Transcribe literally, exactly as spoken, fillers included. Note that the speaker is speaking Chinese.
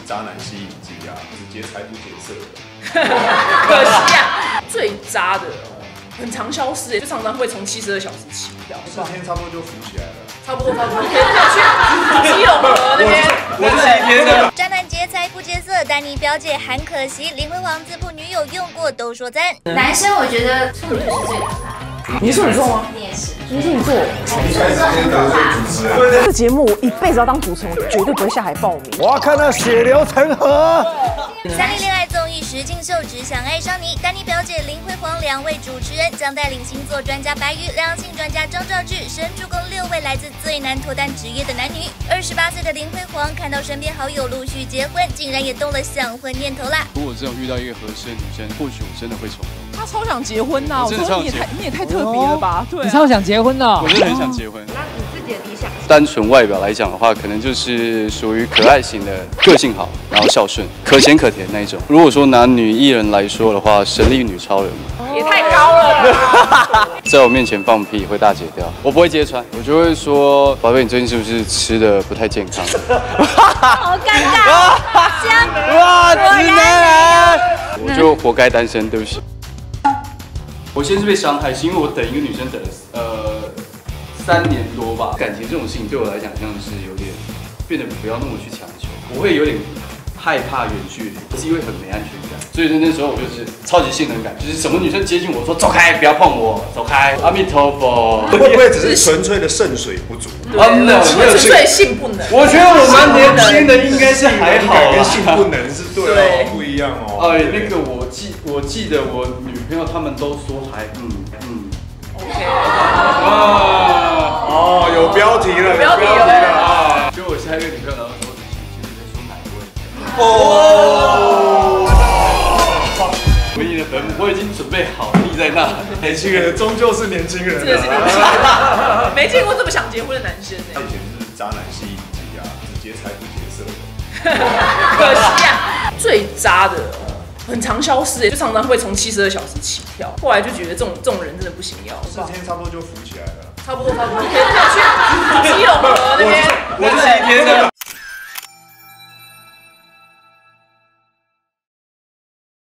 渣男吸引机啊，直接财不减色的。 可惜啊，最渣的很常消失，就常常会从七十二小时起跳。 四天差不多就浮起来了。 差不多差不多，可以去基隆河那边。 我是几天的。 渣男劫财不劫色，丹妮表姐韩可惜，林辉煌自曝女友用过都说赞。 男生我觉得处女就是最可怕。 你是处女座吗？ 你也是。 你是处女座。 一开始先得罪主持人。 这个节目我一辈子要当主持人，我绝对不会下海报名。 我要看到血流成河。 三立恋爱综艺实境秀《只想爱上你》，丹妮表姐林辉煌两位主持人将带领星座专家白宇、两性专家张兆志，神助攻六位来自最难脱单职业的男女。二十八岁的林辉煌看到身边好友陆续结婚，竟然也动了想婚念头啦。 如果真有遇到一个合适的女生，或许我真的会冲动。 他超想结婚呐！我说你也太你也太特别了吧？对， 你超想结婚的。 我真的很想结婚。 那你自己的理想？ 单纯外表来讲的话，可能就是属于可爱型的，个性好，然后孝顺，可咸可甜那一种。如果说拿女艺人来说的话，神力女超人也太高了。 在我面前放屁会大解掉，我不会揭穿，我就会说，宝贝，你最近是不是吃的不太健康？ 好尴尬，香哇，直男癌，我就活该单身，对不起。我先是被伤害，是因为我等一个女生等了呃三年多吧。感情这种事情对我来讲，像是有点变得不要那么去强求，我会有点害怕远距离，是因为很没安全感。所以说那时候我就是超级性能感，就是什么女生接近我说走开，不要碰我，走开，阿弥陀佛。 会不会只是纯粹的肾水不足？ 真的， 纯粹性不能。 我觉得我蛮年轻的，应该是还好跟性不能是对哦，不一样哦。 哎，那个我记我记得我女朋友他们都说还嗯嗯 OK 啊哦，有标题了，有标题了啊！就我下一个女朋友，然后说你在说哪一位？ 哦， 回你的坟墓，我已经准备好立在那。 年轻人终究是年轻人， 真的是年轻人，没见过这么想结婚的男生哎。 以前是渣男吸引机啊，直接财不减色的。 可惜啊，最渣的很常消失，就常常会从七十二小时起跳。后来就觉得这种这种人真的不行要。 四天差不多就浮起来了。 差不多差不多，可以去基隆河那边。 我是几天的。